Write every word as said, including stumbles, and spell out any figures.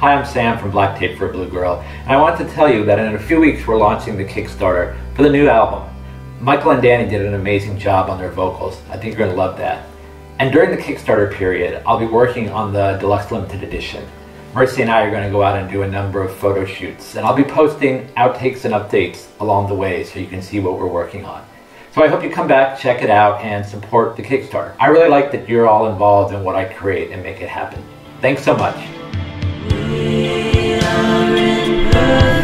Hi, I'm Sam from BlackTape for a Blue Girl, and I want to tell you that in a few weeks we're launching the Kickstarter for the new album. Michael and Danny did an amazing job on their vocals. I think you're going to love that. And during the Kickstarter period, I'll be working on the Deluxe Limited Edition. Mercy and I are going to go out and do a number of photo shoots, and I'll be posting outtakes and updates along the way so you can see what we're working on. So I hope you come back, check it out, and support the Kickstarter. I really like that you're all involved in what I create and make it happen. Thanks so much. We are in